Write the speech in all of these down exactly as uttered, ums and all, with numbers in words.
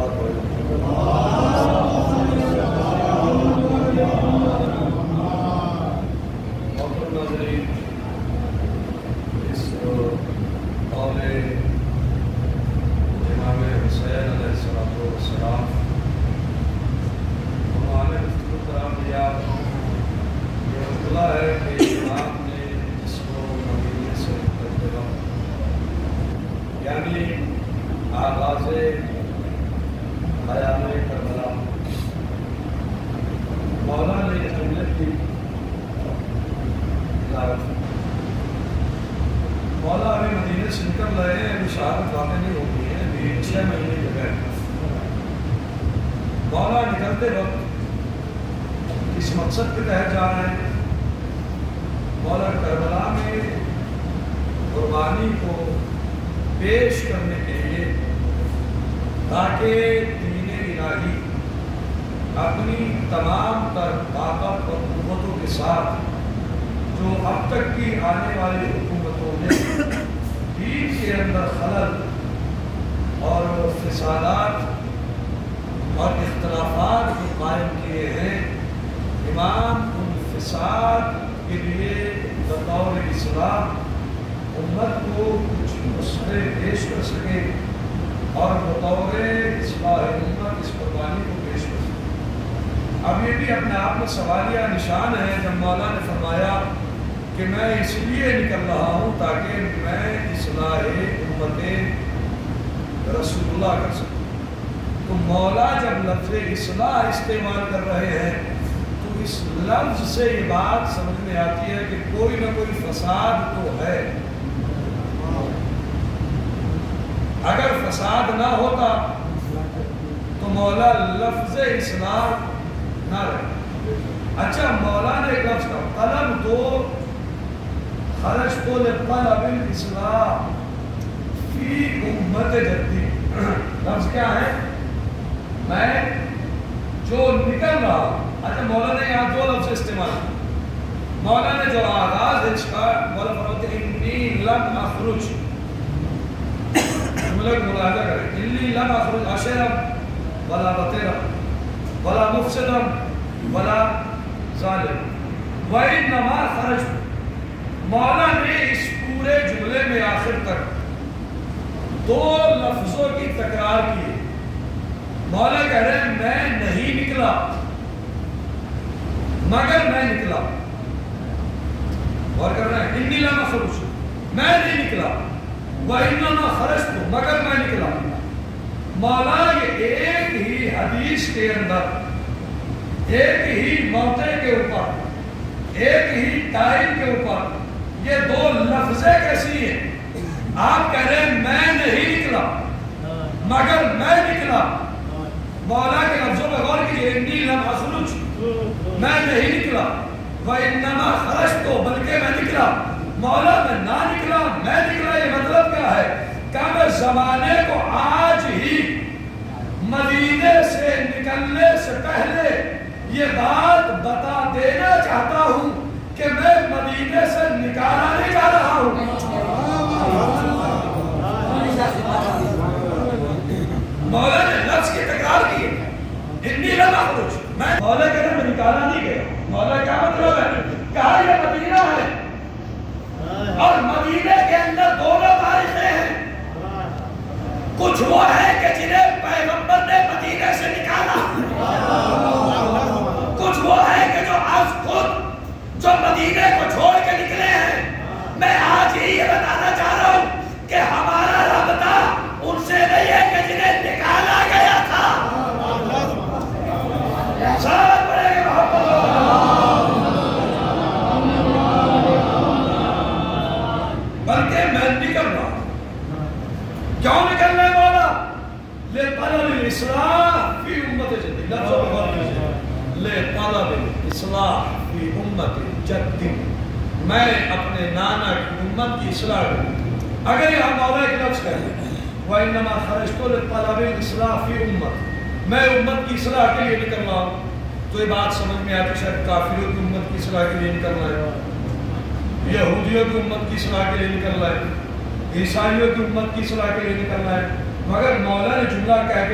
عیسائیوں کی امت کی اصلاح کے لیے نکلنا ہے، مگر مولا نے جملہ کہہ کے بالکل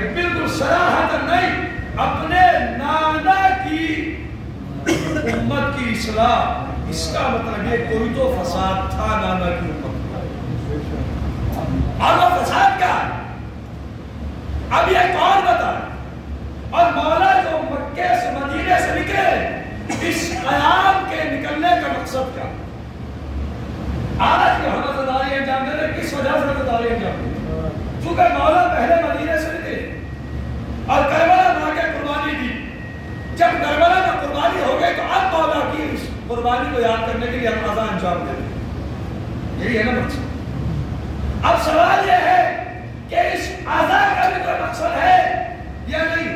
صراحت نہیں، اپنے نانا کی امت کی اصلاح، اس کا مطلب یہ کوئی تو فساد تھا نانا کی امت کا، اور وہ فساد کیا ہے اب یہ کون بتائے؟ اور مولا جو مکے سے مدینے سے نکلے، اس قیام کے نکلنے کا مقصد کیا؟ آج کے ہم عزاداری انجام دے رہے، کس وجہ سے عزاداری انجام دے رہے؟ چونکہ مولا پہلے مدینے سے نکلے اور کربلا میں آ کے قربانی دی، جب کربلا میں قربانی ہو گئی تو اب مولا کی اس قربانی کو یاد کرنے کے لیے ہم عزا انجام دے رہے، یہی ہے نا مقصد۔ اب سوال یہ ہے کہ اس عزا کا بھی کوئی مقصد ہے یا نہیں؟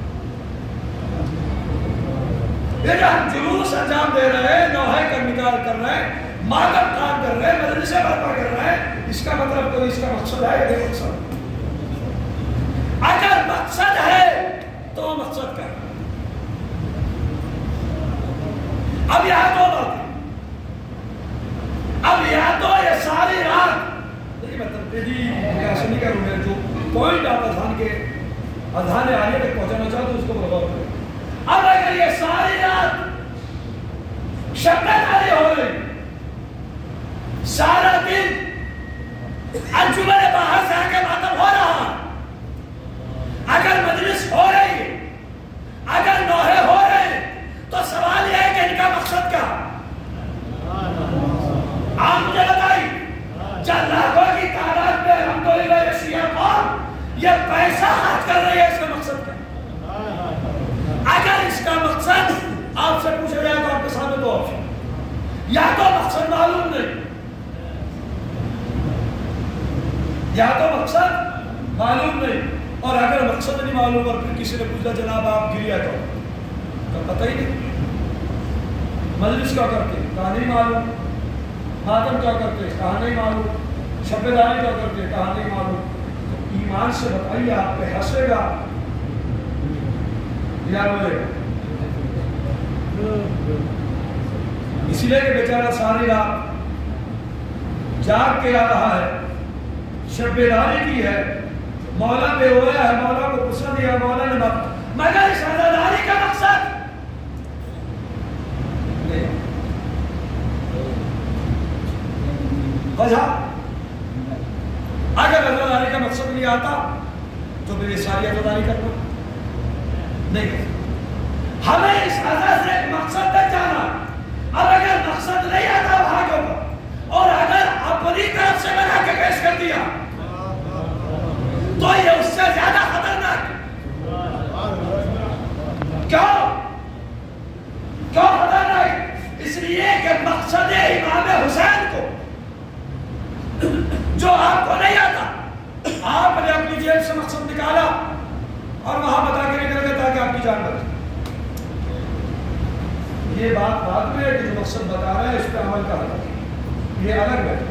یہ جو ہم جلوس انجام دے رہے ہیں، نوحے کا نکال کر رہے ہیں، ماتم کام کر رہے ہیں، مجلسیں برپا کر رہے ہیں، اس کا مطلب کوئی اس کا مقصد ہے یا نہیں مقصد؟ اگر مقصد ہے تو وہ مقصد کیا ہے؟ اب یہاں دو باتیں، اب یا تو یہ ساری رات میں تنقیدی ایسے نہیں کروں گا، جو پوائنٹ آپ اذان کے اذان عالیہ تک پہنچانا چاہتے اس کو برباد کریں۔ اب اگر یہ ساری رات شب عالی ہو گئی، سارا دن انجمن باہر سے آ کے ماتم ہو رہا، اگر مجلس ہو رہی ہے، اگر نوحے ہو رہے ہیں، تو سوال یہ ہے کہ ان کا مقصد کیا؟ آپ مجھے بتائی جب لاکھوں کی تعداد میں الحمدللہ یہ شیعہ قوم یہ پیسہ خرچ کر رہی ہے، اس کا مقصد کیا؟ اگر اس کا مقصد آپ سے پوچھا جائے تو آپ کے سامنے دو آپشن، یا تو مقصد معلوم نہیں، یا تو مقصد معلوم نہیں، اور اگر مقصد نہیں معلوم اور پھر کسی نے پوچھا جناب آپ گریا کیوں، تو پتہ ہی نہیں، مجلس کیا کرتے کہا نہیں معلوم، ماتم کیا کرتے کہا نہیں معلوم، شب داری کیا کرتے کہا نہیں معلوم، تو ایمان سے بتائیے آپ پہ ہنسے گا یا روئے گا؟ اسی لیے کہ بیچارہ ساری رات جاگ کے آ رہا ہے، شب داری کی ہے، مولا پہ ہویا ہے، مولا کو پسند دیا، مولا نے بات، مگر اس عزاداری کا مقصد نہیں وجہ، اگر عزاداری کا مقصد نہیں آتا تو پھر یہ ساری عزاداری کرنا نہیں، ہمیں اس عزا سے مقصد تک جانا۔ اب اگر مقصد نہیں آتا وہاں کے اوپر، اور اگر اپنی طرف سے بنا کے پیش کر دیا تو یہ اس سے زیادہ خطرناک۔ کیوں کیوں خطرناک؟ اس لیے کہ مقصد امام حسین کو جو آپ کو نہیں آتا، آپ نے اپنی جیب سے مقصد نکالا اور وہاں بتا کے نکل گئے تاکہ آپ کی جان بچے۔ یہ بات بعد میں جو مقصد بتا رہے ہیں اس پہ عمل کا حل، یہ الگ ہے۔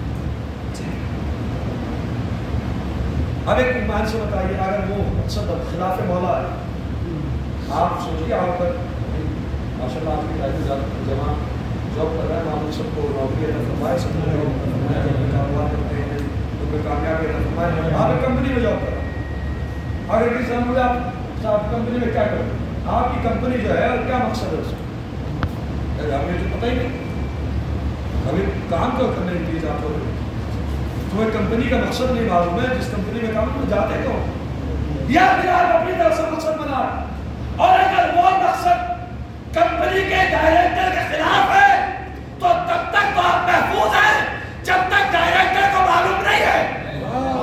اب ایک ایمان سے بتائیے، اگر وہ مقصد خلاف مولا ہے، آپ سوچیے آپ پر ماشاء اللہ آپ کی تعلیم زیادہ جمع جاب کر رہے ہیں، آپ سب کو نوکری عطا فرمائے، سب کو کاروبار کرتے ہیں تو کوئی کامیابی عطا فرمائے، آپ ایک کمپنی میں جاب کر رہے ہیں، اگر کسی سامنے آپ آپ کمپنی میں کیا کریں، آپ کی کمپنی جو ہے کیا مقصد ہے اس کا؟ ہمیں تو پتہ ہی نہیں، ابھی کام کیوں کرنے کے لیے آپ لوگ، تمہیں کمپنی کا مقصد نہیں معلوم ہے، جس کمپنی میں کام میں جاتے کیوں، یا پھر آپ اپنی طرف سے مقصد بنا، اور اگر وہ مقصد کمپنی کے ڈائریکٹر کے خلاف ہے تو تب تک تو آپ محفوظ ہیں جب تک ڈائریکٹر کو معلوم نہیں ہے،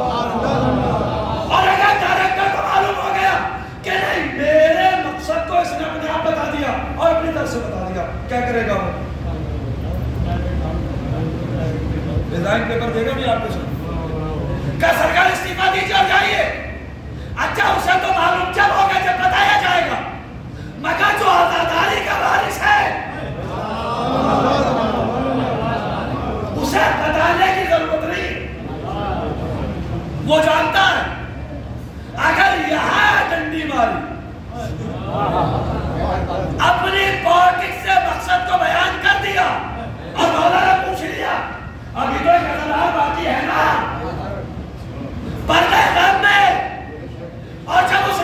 اور اگر ڈائریکٹر کو معلوم ہو گیا کہ نہیں میرے مقصد کو اس نے اپنے آپ بتا دیا اور اپنی طرف سے بتا دیا، کیا کرے گا وہ؟ ڈیزائن پیپر دے گا بھی آپ کے ساتھ، کیا سرکار استعفیٰ دیجیے اور جائیے؟ اچھا اسے تو معلوم جب ہوگا جب بتایا جائے گا، مگر جو عزاداری کا وارث ہے اسے بتانے کی ضرورت نہیں، وہ جانتا ہے۔ اگر یہاں ڈنڈی ماری اپنی پالیٹکس سے مقصد کو بیان کر دیا اور مولا نے پوچھ لیا ابھی تو ایک عزادار باقی ہے نا پردے غم میں، اور جب اس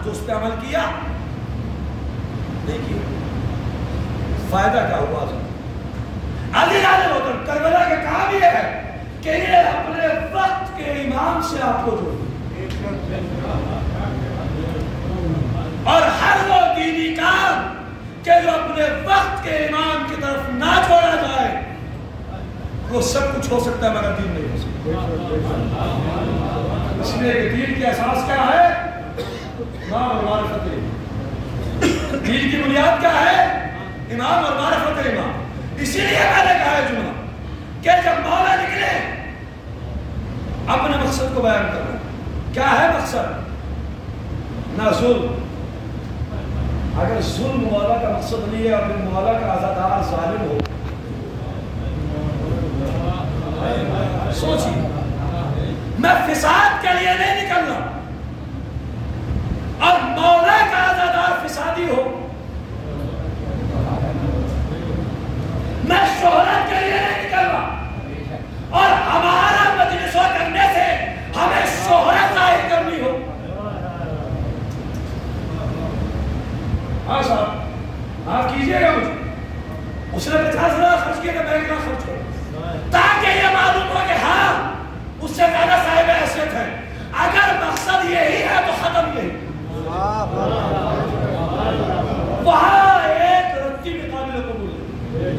تو اس پہ عمل کیا نہیں کیا، فائدہ کیا ہوا؟ علی علیہ وسلم کربلا کا کام یہ ہے کہ یہ اپنے وقت کے امام سے آپ کو جوڑے، اور ہر وہ دینی کام کہ جو اپنے وقت کے امام کی طرف نہ چھوڑا جائے وہ سب کچھ ہو سکتا ہے مگر دین نہیں ہو سکتا۔ اس لیے کہ دین کی اساس کیا ہے؟ امام اور معرفت امام۔ دین کی بنیاد کیا ہے؟ امام اور معرفت امام۔ اسی لیے میں نے کہا ہے جملہ کہ جب مولا نکلے اپنے مقصد کو بیان کرنا، کیا ہے مقصد؟ نہ ظلم۔ اگر ظلم مولا کا مقصد نہیں ہے اور مولا کا آزادار ظالم ہو، سوچیے، میں فساد کے لیے نہیں نکلنا اور مولا کا آزادار فسادی ہو، میں شہرت کے لیے نہیں نکلنا اور ہمارا مجلسوں کرنے سے ہمیں شہرت ظاہر کرنی ہو۔ ہاں صاحب آپ کیجئے گا مجھے، اس نے پچاس ہزار خرچ کیا کہ میں اتنا خرچ کروں تاکہ یہ معلوم ہو کہ ہاں اس سے زیادہ صاحب حیثیت ہے۔ اگر مقصد یہی ہے تو ختم یہی، وہاں ایک رتی میں قابل قبول ہے۔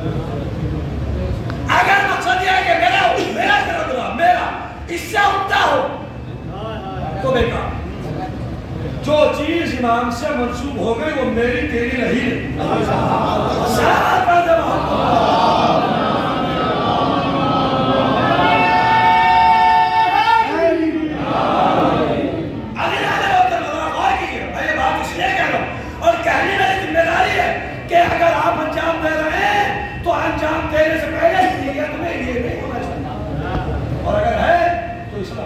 اگر مقصد یہ ہے کہ میرا میرا میرا میرا اس سے عمدہ ہو تو بیکار۔ جو چیز امام سے منسوب ہو گئی وہ میری تیری رہی نہیں۔ سلام پر کہ اگر آپ انجام دے رہے ہیں تو انجام دینے سے پہلے نیت میں یہ نہیں ہونا چاہیے، اور اگر ہے تو اصلاح۔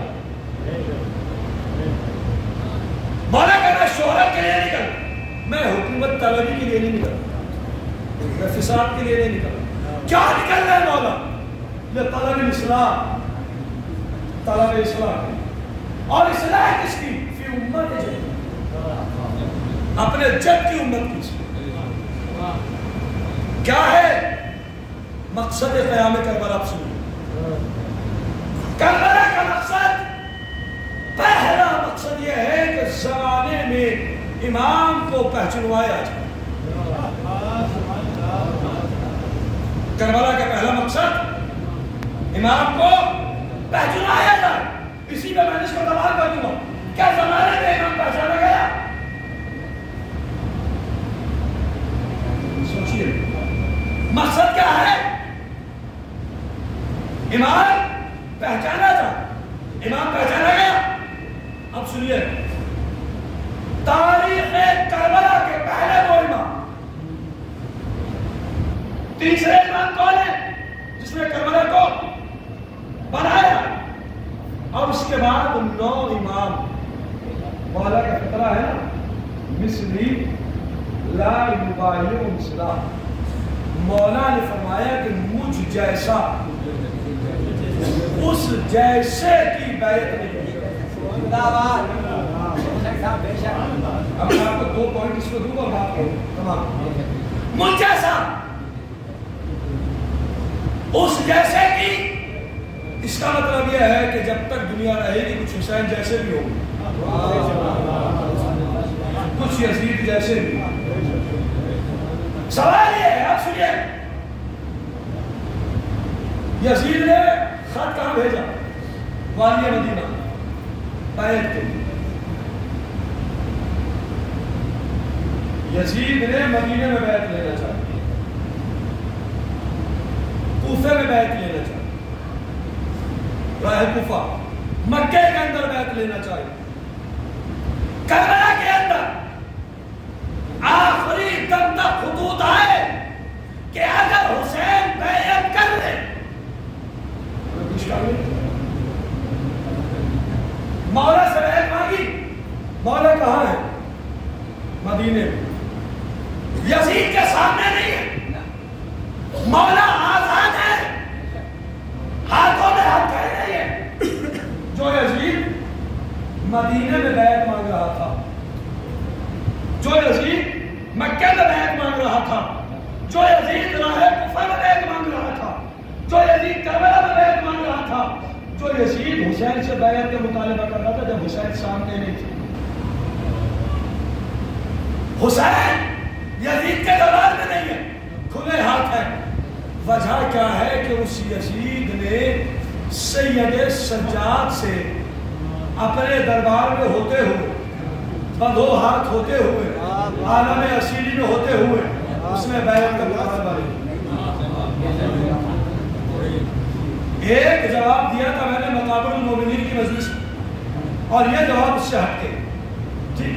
مولا کہ میں شہرت کے لیے نہیں کرتا، میں حکومت طلبی کے لیے نہیں نکلتا، میں فساد کے لیے نہیں نکلتا۔ کیا نکل رہا ہے مولا؟ لطلب الاصلاح، طلب اصلاح، اور اصلاح کس کی؟ فی امت جد، اپنے جد کی امت کی۔ کیا ہے مقصد قیام کربلا؟ آپ سنیں، کربلا کا مقصد، پہلا مقصد یہ ہے کہ زمانے میں امام کو پہچنوایا جائے۔ کربلا کا پہلا مقصد امام کو پہچنوایا جائے۔ اسی پہ میں نے اس کو سوال کر دوں گا، کیا زمانے میں امام پہچانا گیا؟ سوچیے مقصد کیا ہے؟ امام پہچانا جائے، امام پہچانا گیا۔ اب سنیے، تاریخ کربلا کے پہلے وہ امام، تیسرے امام کون ہے جس نے کربلا کو بنایا؟ اور اس کے بعد نو امام۔ مولا کا فطرہ ہے نا، مثلی لا یبایع مثلا، مولا نے فرمایا کہ مجھ جیسا اس جیسے کی بیعت نہیں۔ اب میں آپ کو دو پوائنٹ اس کو دوں گا، بات کروں تمام۔ مجھ جیسا، اس جیسے کی، اس کا مطلب یہ ہے کہ جب تک دنیا رہے گی کچھ حسین جیسے بھی ہوں گے، کچھ یزید جیسے بھی۔ سوال یہ ہے، آپ سنیے، یزید نے خط کہاں بھیجا؟ والی مدینہ، بیعت کے لیے۔ یزید نے مدینے میں بیعت لینا چاہیے، کوفے میں بیعت لینا چاہیے، راہ کوفہ مکے کے اندر بیعت لینا چاہیے، کربلا کے اندر آخری دم تک خطوط آئے کہ اگر حسین بیعت کر لے، مولا سے بیعت مانگی، مولا کہاں ہے؟ مدینے میں، یزید کے سامنے نہیں ہے، مولا آزاد ہے، ہاتھوں میں ہاتھ کہہ رہی ہے۔ جو یزید مدینے میں بیعت مانگ رہا تھا جو یزید مکہ میں بیعت مانگ رہا تھا، جو یزید راہ کفر میں بیعت مانگ رہا تھا، جو یزید کربلا میں بیعت مانگ رہا تھا، جو یزید حسین سے بیعت کا مطالبہ کر رہا تھا جب حسین سامنے نہیں تھے. حسین یزید کے دربار میں نہیں ہے، کھلے ہاتھ ہے. وجہ کیا ہے کہ اس یزید نے سید سجاد سے اپنے دربار میں ہوتے ہوئے، بدو ہاتھ ہوتے ہوئے، عالم اسیری میں ہوتے ہوئے اس نے بیعت کا مطالبہ نہیں. ایک جواب دیا تھا میں نے مقابل المومنین کی مجلس میں، اور یہ جواب اس سے ہٹ کے جی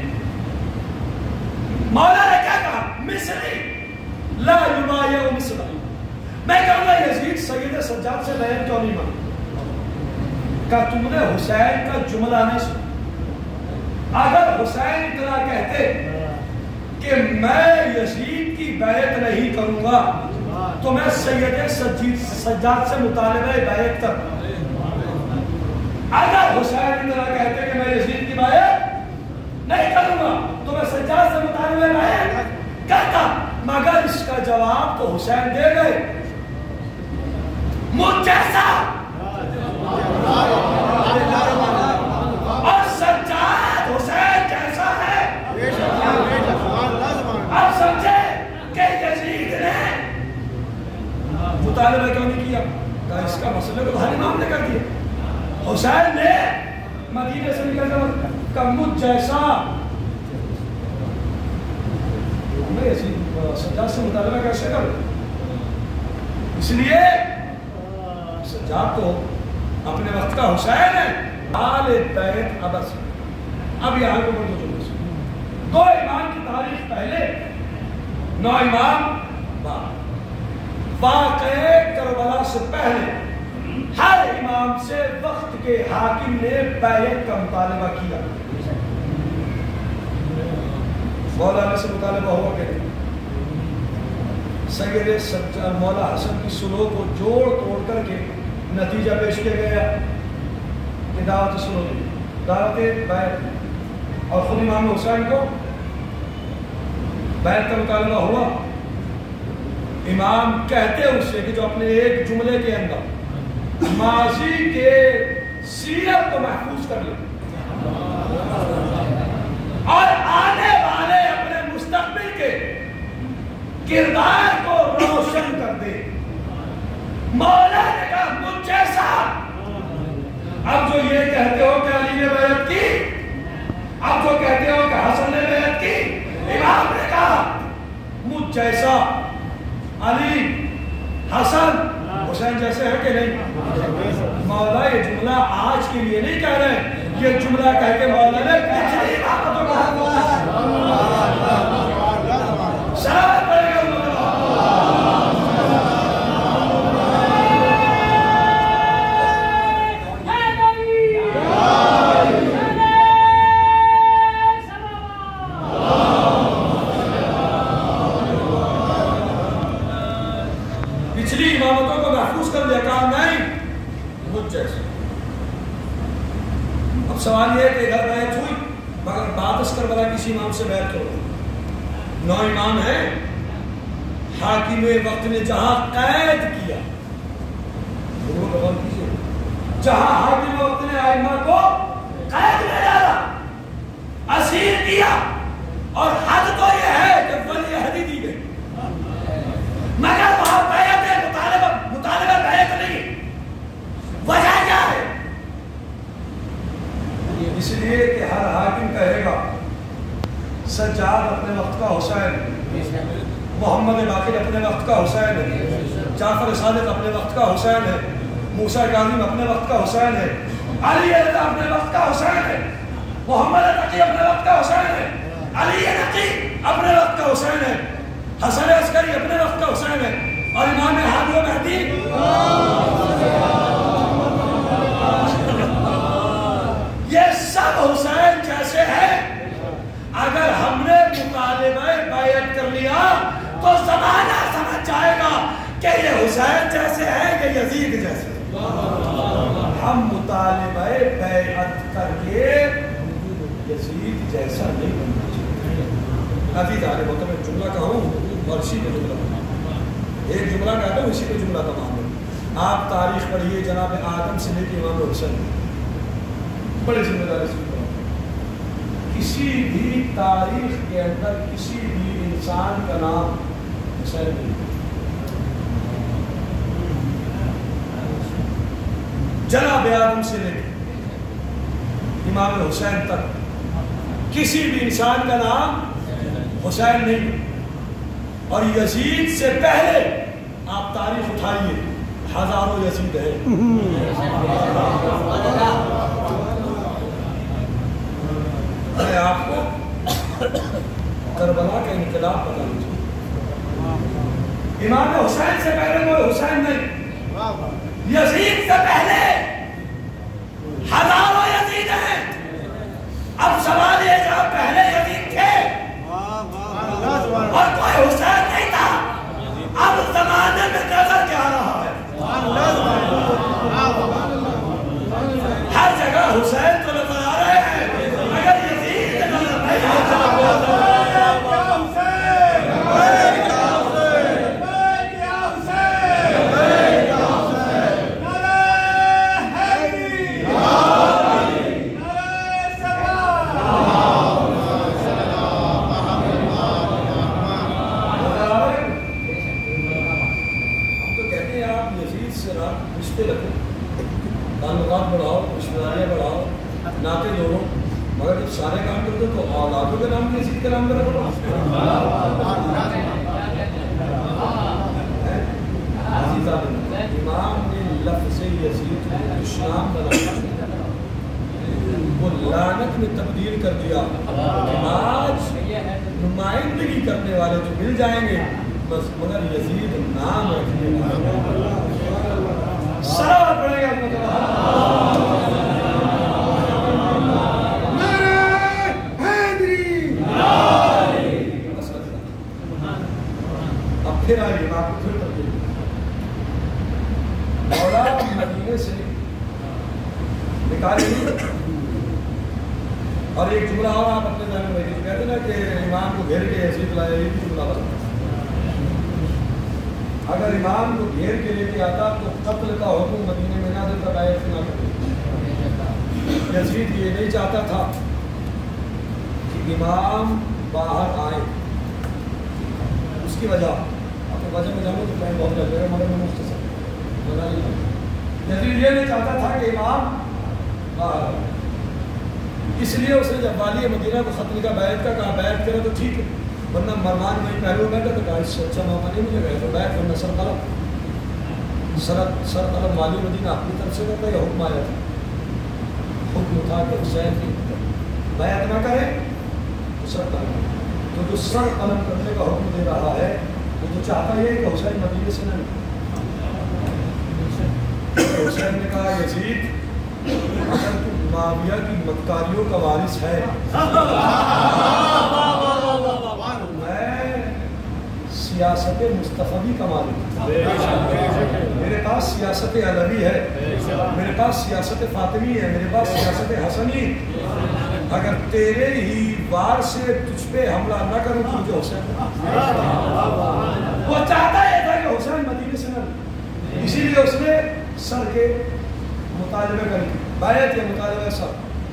مولا نے کیا کہا؟ مصری لا یبایع مصر. میں کہوں گا یزید سید سجاد سے بیعت کیوں نہیں مانگا؟ کہ تم نے حسین کا جملہ نہیں سنا. اگر حسین اتنا کہتے کہ میں یزید کی بیعت نہیں کروں گا تو میں سید سجاد سے مطالبہ بیعت کروں. اگر حسین اتنا کہتے کہ میں یزید کی بیعت نہیں کروں گا تو میں سجاد سے مطالبہ بیعت کرتا. مگر اس کا جواب تو حسین دے گئے، مجھ جیسا اور سجاد حسین جیسا ہے. آپ سمجھے کہ یزید نے مطالبہ کیوں نہیں کیا؟ کہ اس کا مسئلہ تو ہر امام نے کر دیا. حسین نے مدینے سے نکل کر کہ مجھ جیسا میں سجاد سے مطالبہ کیسے کروں؟ اس لیے سجاد تو اپنے وقت کا حسین ہے. آل بیت عبس. اب یہاں کو بڑھ دو دو امام کی تاریخ پہلے، نو امام بعد. واقعہ کربلا سے پہلے ہر امام سے وقت کے حاکم نے بیعت کا مطالبہ کیا. مولانا سے مطالبہ ہوا کہ سید سجاد مولا حسن کی سلو کو جوڑ توڑ کر کے نتیجہ پیش کیا گیا کہ دعوت سلو دی، دعوت بیعت. اور خود امام حسین کو بیعت کا مطالبہ ہوا. امام کہتے ہیں اس سے کہ جو اپنے ایک جملے کے اندر ماضی کے سیرت کو محفوظ کر لے اور آنے والے اپنے مستقبل کے کردار کو روشن کر دے. مولا نے کہا مجھ جیسا. اب جو یہ کہتے ہو کہ علی نے بیعت کی، اب جو کہتے ہو کہ حسن نے بیعت کی، امام نے کہا مجھ جیسا علی حسن حسین جیسے ہے کہ نہیں؟ مولا یہ جملہ آج کے لیے نہیں کہہ رہے، یہ جملہ کہہ کے مولا نے پچھلی باتوں کو کہا. سلام پڑے گا پچھلی امامتوں کو محفوظ کر دیا. کہا نہیں مجھ جیسے. اب سوال یہ ہے کہ ادھر بیعت ہوئی مگر بعد از کربلا کسی امام سے بیعت ہو. نو امام ہے، حاکم وقت نے جہاں قید کیا، جہاں حاکم وقت نے ائمہ کو قید میں ڈالا، اسیر کیا، اور حد تو یہ ہے کہ ولی عہدی دی گئی مگر وہاں بیعت مطالبہ مطالبہ بیعت نہیں. وجہ کیا ہے؟ اس لیے کہ ہر حاکم کہے گا سجاد اپنے وقت کا حسین، محمد باقر اپنے وقت کا حسین ہے، جعفر صادق اپنے وقت کا حسین ہے، موسیٰ کاظم اپنے وقت کا حسین ہے، علی رضا اپنے وقت کا حسین ہے، محمد تقی اپنے وقت کا حسین ہے، علی نقی اپنے وقت کا حسین ہے، حسن عسکری اپنے وقت کا حسین ہے، اور امام ہادی و مہدی یہ سب حسین جیسے ہیں. اگر ہم نے مطالبہ بیعت کر لیا تو زمانہ سمجھ جائے گا کہ یہ حسین جیسے ہیں کہ یزید جیسے. ہم مطالبہ بیعت کر کے یزید جیسا نہیں بننا چاہتے. عزیز آ رہے ہوتا میں جملہ کہوں اور اسی پہ جملہ ایک جملہ کہتا ہوں اسی پہ جملہ تمام ہے. آپ تاریخ پڑھیے جناب آدم سے لے کے امام حسین بڑے ذمہ داری سے کسی بھی تاریخ کے اندر کسی بھی انسان کا نام حسین نہیں. جناب آدم سے لے کے امام حسین تک کسی بھی انسان کا نام حسین نہیں. اور یزید سے پہلے آپ تاریخ اٹھائیے ہزاروں یزید ہے. میں آپ کو کربلا کا انقلاب بتا دیجیے. امام حسین سے پہلے کوئی حسین نہیں. یزید سے پہلے ہزاروں یزید ہیں. اب سوال یہ کہ پہلے یزید تھے اور کوئی حسین نہیں تھا. اب زمانے میں نظر کیا آ رہا ہے؟ ہر جگہ حسین تو نظر آ رہے ہیں مگر یزید نظر نہیں آ رہا. بڑھاؤ رشتہ داریاں بڑھاؤ ناطے جوڑو مگر جب سارے کام کرتے تو اولادوں کے نام یزید کے نام پہ رکھو. امام نے لفظ یزید کو اسلام کا وہ لعنت میں تبدیل کر دیا. آج نمائندگی کرنے والے جو مل جائیں گے بس مگر یزید نام رکھنے والے سلام پڑے گا. اب پھر آئیے میں آپ کو پھر تبدیل مولا مدینے سے نکالی اور ایک جملہ اور آپ اپنے ذہن میں رکھیے. کہتے نا کہ امام کو گھیر کے یزید لایا یہ بھی جملہ بتا. اگر امام کو گھیر کے لے کے آتا تو قتل کا حکم مدینے میں نہ دیتا باعث نہ کرتا. یزید یہ نہیں چاہتا تھا کہ امام باہر آئے. اس کی وجہ آپ کو وجہ میں جانو تو ٹائم بہت لگ جائے گا مگر میں مختصر بتا نہیں. یزید یہ نہیں چاہتا تھا کہ امام باہر آئے. اس لیے اس نے جب والی مدینہ کو خط لکھا بیعت کا کہا بیعت کرے تو ٹھیک ہے ورنہ مرمان میں پہلے بیٹھا تو کہا اس سے اچھا موقع نہیں مجھے گئے تو بیعت ورنہ سر قلم سر سر قلم والی مدینہ اپنی طرف سے کرتا یا حکم آیا تھا. حکم تھا کہ حسین کی بیعت نہ کرے تو سر قلم. تو جو سر قلم کرنے کا حکم دے رہا ہے وہ تو چاہتا یہ کہ حسین مدینے سے نہ. حسین نے کہا یزید اگر تو معاویہ کی مکاریوں کا وارث ہے میں سیاست مصطفی کا مالک ہوں. میرے پاس سیاست علوی ہے میرے پاس سیاست فاطمی ہے میرے پاس سیاست حسنی. اگر تیرے ہی وار سے تجھ پہ حملہ نہ کروں تو مجھے حسین وہ چاہتا ہے تھا کہ حسین مدینے سے نہ. اسی لیے اس نے سر کے مطالبے کری بیعت یا مطالبہ سر.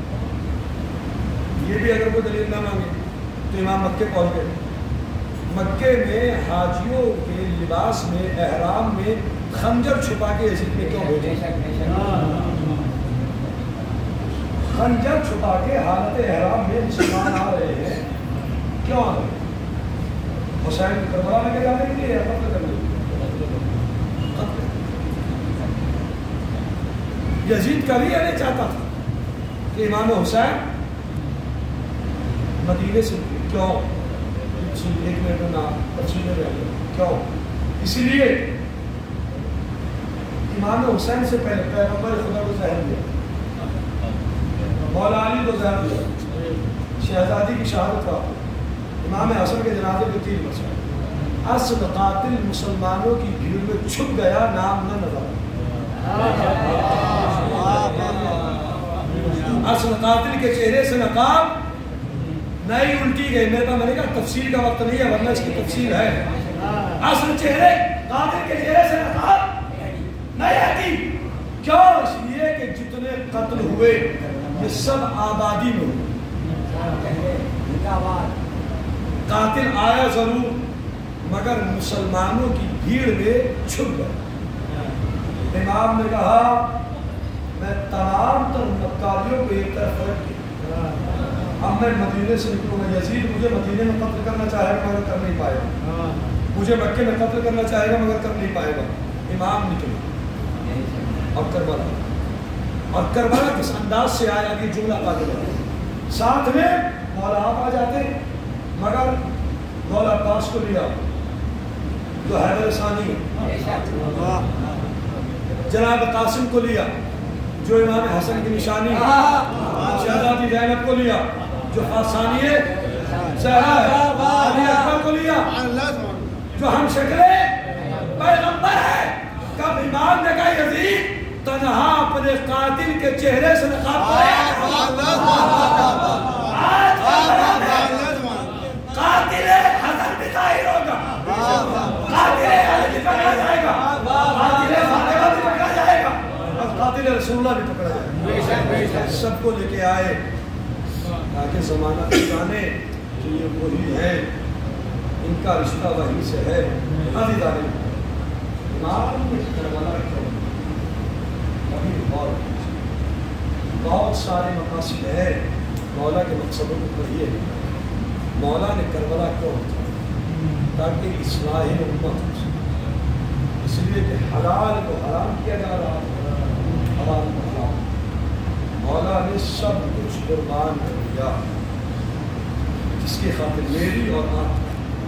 یہ بھی اگر کوئی دلیل نہ مانگے تو امام مکے پہنچ گئے. مکے میں حاجیوں کے لباس میں احرام میں خنجر چھپا کے یزید نے کیوں بھیجا؟ خنجر چھپا کے حالت احرام میں مسلمان آ رہے ہیں کیوں آ رہے ہیں؟ حسین کربلا لے کے جانے کے لیے یا قتل کرنے کے لیے؟ یزید کبھی یہ نہیں چاہتا تھا کہ امام حسین مدینے سے کیوں ایک منٹ میں نام تفصیل میں کیوں. اسی لیے امام حسین سے پہلے پیغمبر خدا کو زہر دیا مولا علی کو زہر دیا شہزادی کی شہادت کا امام حسن کے جنازے کے تین مسئلہ اصل قاتل مسلمانوں کی بھیڑ میں چھپ گیا نام نہ نظر. اصل قاتل کے چہرے سے نقاب نہیں الٹی گئی میرے پاس، میں نے کہا تفسیر کا وقت نہیں ہے ورنہ اس کی تفسیر ہے. اصل چہرے قاتل کے چہرے سے نقاب نہیں آتی. کیوں؟ اس لیے کہ جتنے قتل ہوئے یہ سب آبادی میں ہوئے. قاتل آیا ضرور مگر مسلمانوں کی بھیڑ میں چھپ گئے. امام نے کہا میں تمام تر مکاریوں کو ایک طرف رکھ دیا، اب میں مدینے سے نکلوں گا. یزید مجھے مدینے میں قتل کرنا چاہے گا مگر کر نہیں پائے گا، مجھے مکے میں قتل کرنا چاہے گا مگر کر نہیں پائے گا. امام نکلے اور کربلا، اور کربلا کس انداز سے آیا کہ جملہ قاتل ہے. ساتھ میں مولا آپ آ جاتے مگر مولا عباس کو لیا جو حیدر ثانی ہے، جناب قاسم کو لیا جو امام حسن کی نشانی ہے، شہزادی زینب کو لیا جو ثانی ہے، علی اکبر کو لیا جو ہم شکلے پیغمبر ہے. کب امام نے کہا یزید تنہا اپنے قاتل کے چہرے سے نقاب قاتل حسن بھی ظاہر ہوگا، قاتل علی بھی پکڑا جائے گا، قاتل فاطمہ بھی پکڑا جائے گا، اور قاتل رسول اللہ بھی پکڑا جائے گا. سب کو لے کے آئے تاکہ زمانہ جانے کہ یہ وہی ہے، ان کا رشتہ وہی سے ہے. عزیزان امام نے کربلا کیوں کبھی غور بہت سارے مقاصد ہے مولا کے مقصدوں کو پڑھیے. مولا نے کربلا کیوں تاکہ اصلاح امت ہو، اس لیے کہ حلال کو حرام کیا جا رہا ہے، حلال کو حرام. مولا نے سب کچھ قربان کر دیا جس کی خاطر میری اور آپ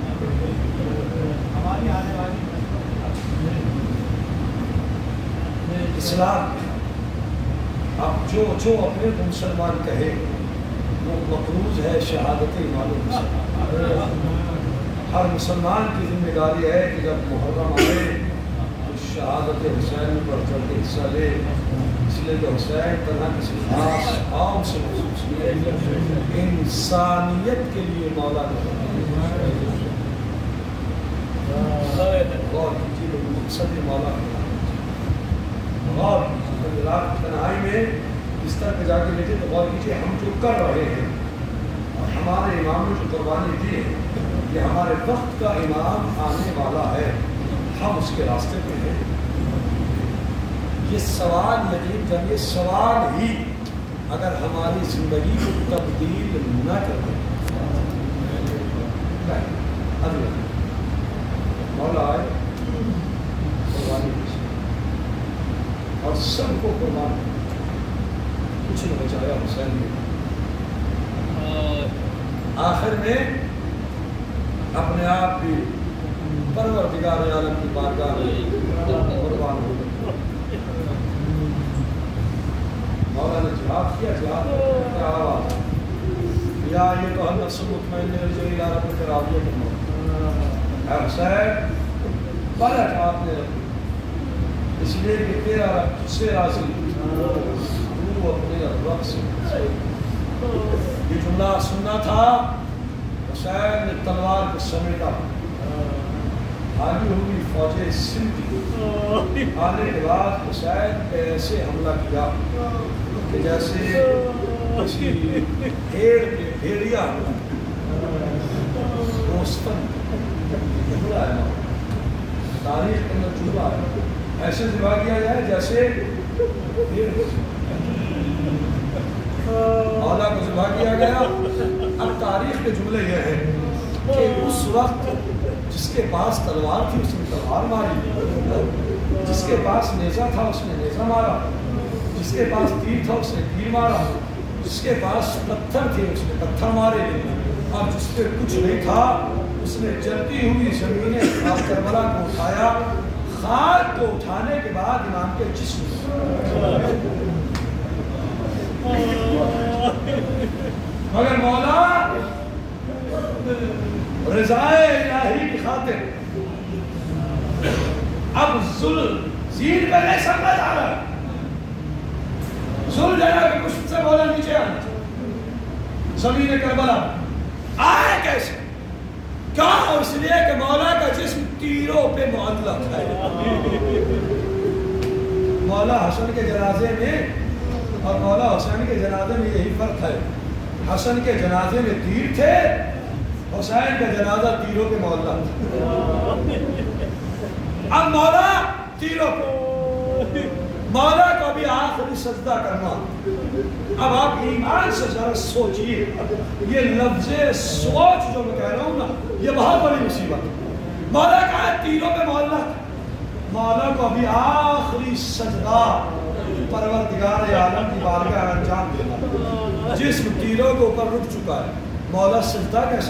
ہماری آنے والی اسلام. اب جو جو اپنے کو مسلمان کہے وہ مقروض ہے شہادت امام حسین. ہر مسلمان کی ذمہ داری ہے کہ جب محرم آئے تو شہادت حسین پر چڑھ کے حصہ لے، اس لیے کہ حسین طرح کسی خاص قوم سے محسوس ہے، انسانیت کے لیے مولا نے غور کیجیے مقصد مولا غور کیجیے. رات کی تنہائی میں بستر پہ جا کے لیٹے تو غور کیجیے ہم جو کر رہے ہیں اور ہمارے امام نے جو قربانی دی ہے یہ ہمارے وقت کا امام آنے والا ہے، ہم اس کے راستے پہ ہیں. یہ سوال یقین جب یہ سوال ہی اگر ہماری زندگی کو تبدیل نہ کر دیں مولا آئے قربانی اور سب کو قربان کچھ نہ بچایا حسین نے. آخر میں اپنے آپ بھی پروردگار عالم کی بارگاہ میں قربان ہو گئے. مولا نے جہاد کیا، جہاد کیا آواز یا یہ تو ہم نفس مطمئن رجوع الی ربک راضیۃ الموت. اے حسین بڑا آپ نے رکھی اس لیے کہ تیرا رب تجھ سے راضی، تو اپنے رب سے. یہ جملہ سننا تھا. حسین نے تلوار کو سمیٹا، آگے ہوئی فوج سندھ کی. آنے کے بعد حسین ایسے حملہ کیا کہ جیسے کسی بھیڑ پہ بھیڑیا دوستن حملہ ہے. تاریخ کے اندر جملہ ہے ایسے ذبح کیا جائے جیسے بھیڑ مولا کو ذبح کیا گیا. اب تاریخ کے جملے یہ ہیں کہ اس وقت جس کے پاس تلوار تھی اس نے تلوار ماری، جس کے پاس نیزہ تھا اس نے نیزہ مارا، جس کے پاس تیر تھا اس نے تیر مارا، جس کے پاس پتھر تھے اس نے پتھر مارے، اور جس پہ کچھ نہیں تھا اس نے جلتی ہوئی زمینیں کربلا کو اٹھایا. خاک کو اٹھانے کے بعد امام کے جسم مگر مولا رضائے الہی کی خاطر اب ذل زیر پہ نہیں سمجھا جا رہا. ذل جگہ کہ کچھ سے بولا نیچے آنا زمین کربلا آئے کیسے؟ کیوں؟ اس لیے کہ مولا کا جسم تیروں پہ معلق ہے. مولا حسن کے جنازے میں اور مولا حسین کے جنازے میں یہی فرق ہے. حسن کے جنازے میں تیر تھے، حسین کا جنازہ تیروں پہ معلق. اب مولا تیروں پہ، مولا کو بھی آخری سجدہ کرنا. اب آپ ایمان سے ذرا سوچئے، یہ لفظ سوچ جو میں کہہ رہا ہوں نا، یہ بہت بڑی مصیبت ہے. مولا کا تیروں پہ معلق، مولا کو ابھی آخری سجدہ پروردگار عالم کی بارگاہ انجام دینا. جسم تیروں کے اوپر رک چکا ہے، مولا سجدہ کیسے؟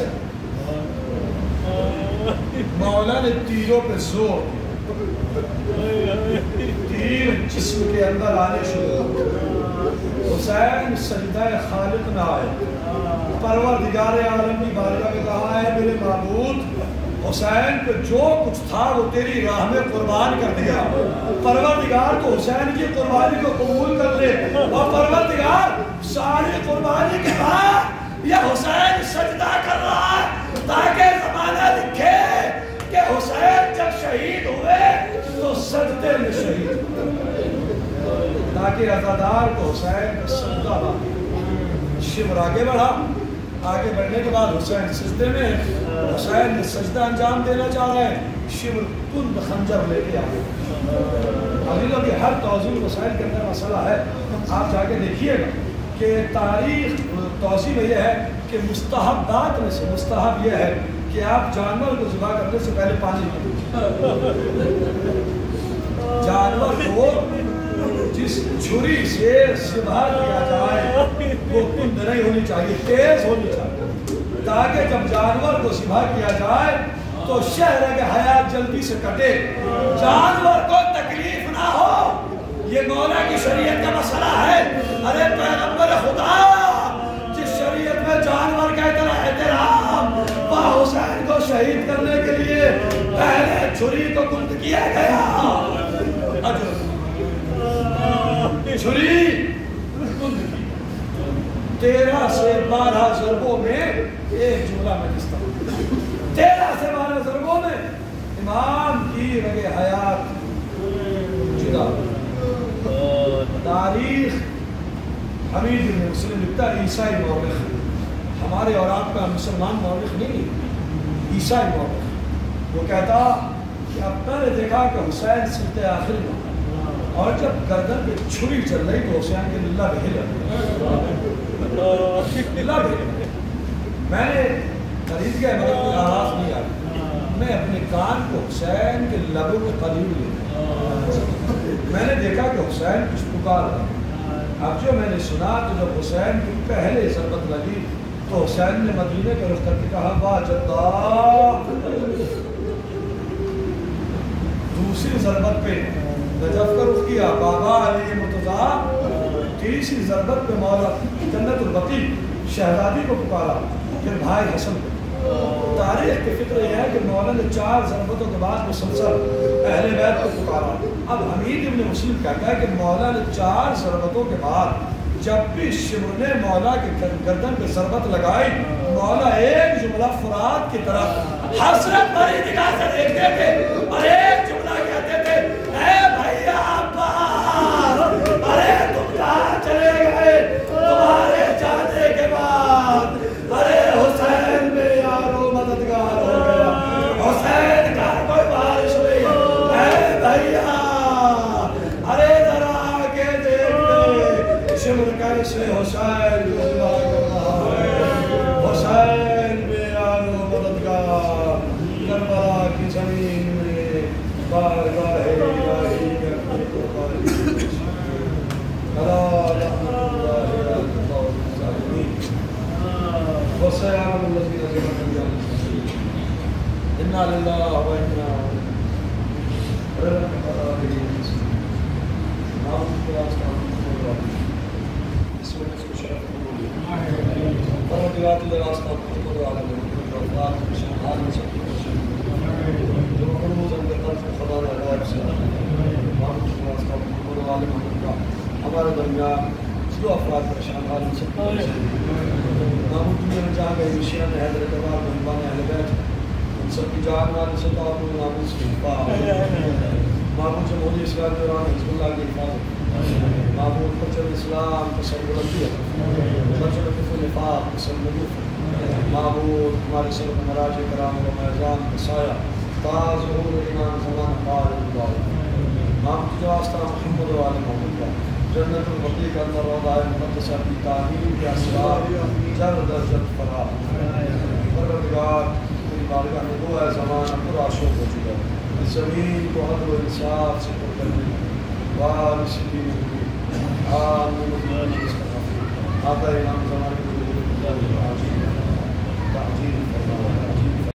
مولا نے تیروں پہ زور دیا، تیر جسم کے اندر آنے شروع ہوئے. حسین سجدہ خالق نہ آئے، پروردگار عالم کی بارگاہ میں کہا ہے میرے معبود حسین کو جو کچھ تھا وہ تیری راہ میں قربان کر دیا. پروردگار تو حسین کی قربانی کو قبول کر لے، اور پروردگار ساری قربانی کے بعد یہ حسین سجدہ کر رہا ہے تاکہ زمانہ لکھے کہ حسین جب شہید ہوئے تو سجدے میں شہید ہوئے، تاکہ عزادار کو حسین کا سجدہ باقی. شمر آگے بڑھا، آگے بڑھنے کے بعد حسین سجدے میں، حسین نے سجدہ انجام دینا چاہ رہے ہیں، شمر کند خنجر لے کے آگے. ابھی ابھی ہر توضیح حسین کے اندر مسئلہ ہے، آپ جا کے دیکھیے گا کہ تاریخ توضیح میں یہ ہے کہ مستحبات میں سے مستحب یہ ہے کہ آپ جانور کو ذبح کرنے سے پہلے پانی پی. جانور کو جس چھری سے ذبح کیا جائے وہ کند نہیں ہونی چاہیے، تیز ہونی چاہیے، تاکہ جب جانور کو ذبح کیا جائے تو شہر کے حیات جلدی سے کٹے، جانور کو تکلیف نہ ہو. یہ مولا کی شریعت کا مسئلہ ہے. ارے پیغمبر خدا جس شریعت میں جانور کا اتنا احترام، وہاں حسین کو شہید کرنے کے لیے پہلے چھری کو کند کیا گیا. چھری کند کی تیرہ سے بارہ ضربوں میں ایک جملہ میں کس طرح تیرہ سے بارہ ضربوں میں امام کی رگ حیات جدا. تاریخ حمید بن مسلم لکھتا ہے عیسائی مورخ، ہمارے اور آپ کا مسلمان مورخ نہیں، عیسائی مورخ. وہ کہتا کہ اب میں نے دیکھا کہ حسین سجدے آخر میں، اور جب گردن پہ چھری چل رہی تو حسین کے للہ بہل للہ بہل. میں نے خرید گیا مگر کوئی آواز نہیں آئی. میں اپنے کان کو حسین کے لبوں کے قریب لے، میں نے دیکھا کہ حسین کچھ پکار رہا. اب جو میں نے سنا تو جب حسین کی پہلے ضربت لگی تو حسین نے مدینے کے رخ کر کے کہا واہ جدہ. دوسری ضربت پہ نجف کا رخ کیا بابا علیہ مرتضیٰ. تیسری ضربت پہ مولا جنت البقیع شہزادی کو پکارا، پھر بھائی حسن کو. تاریخ کے فکر یہ ہے کہ مولا نے چار ضربتوں کے بعد مسلسل اہل بیت کو پکارا. اب حمید ابن مسلم کہتا ہے کہ مولا نے چار ضربتوں کے بعد جب بھی شمر نے مولا کے گردن پہ ضربت لگائی، مولا ایک جملہ فرات کی طرف حسرت بھری نگاہ سے دیکھتے تھے اور ایک جملہ کہتے تھے اے بھیا عباس، ارے تم کہاں چلے گئے تمہارے جانے کے بعد؟ ارے حسین میں یارو مددگار ہو گیا، حسین کا کوئی بارش ہوئی. اے بھیا ارے ذرا آگے دیکھ شمر کیسے حسین کو دعا کر رہا ہے. حسین میں یارو مددگار کربلا کی زمین میں بارگاہ الہی میں اپنے قربانی اللہ رحمت اللہ وسلام الذين كفروا انا لله وانا اليه راجعون. اسم الله شرف پروردگار کے راستہ پر عالم الافلاق شان سے جو قلوب اندر قلب خدا تعالی سے ہمارے راستہ پر عالم ہمارے درمیان جو افراد پریشان حال سے نام دنیا میں جا گئے شیعہ حیدر سب کی جان مال سے تو آپ کو ناموس کی حفاظت معبود جمہوری اسلام دوران حزب اللہ کی حفاظت معبود خرچ اسلام تصور الدیت خرچ النفاق تصور معبود ہمارے سر مراج کرام و میزان کا سایہ تاز ظہور امام زمان قائل اللہ معبود جو واسطہ محمد و آل محمد کا جنت البقیع کے اندر روضہ مقدسہ کی تعمیر کے اسرار جلد از جلد فرح پروردگار تیری بارگاہ میں دو ہے زمان پورا شوق ہو چکا ہے اس زمین کو عدل و انصاف سے پر کرنے وارث کی مہدی آمین آمین اس کا حفظ آتا امام زمان کی تعجیل